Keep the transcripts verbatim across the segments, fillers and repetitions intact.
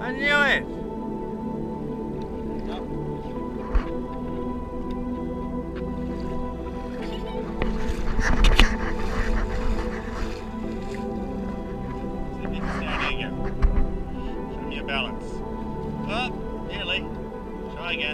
I knew it! See if you can stand again. Show me your balance. Oh, nearly. Try again.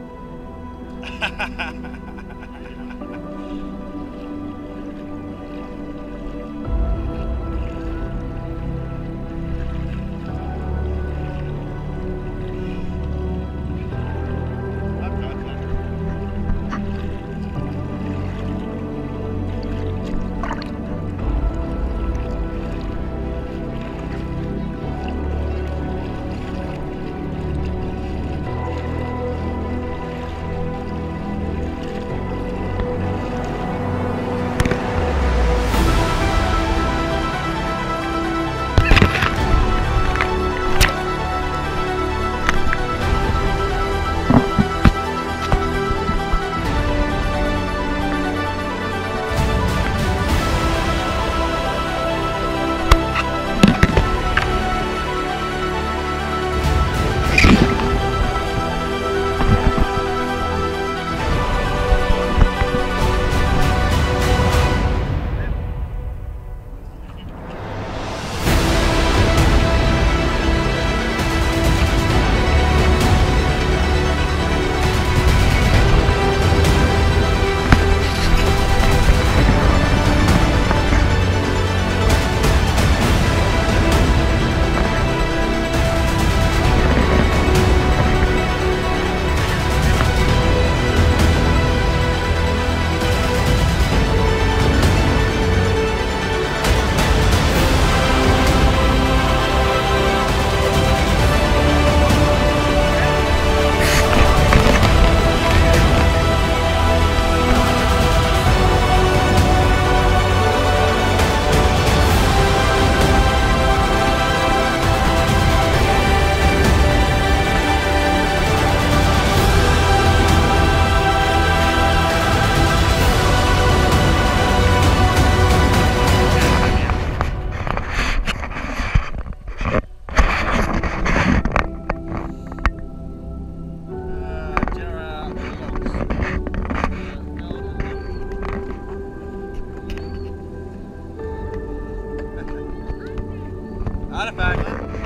Artifact.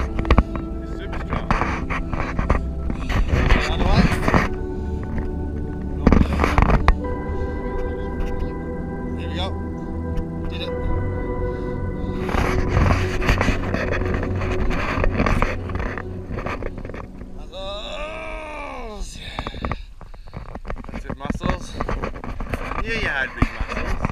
It's super strong. Other way. Here we go. Did it. Muscles. That's it, muscles. I knew you had big muscles.